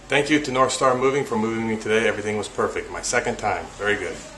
Thank you to NorthStar Moving for moving me today. Everything was perfect. My second time. Very good.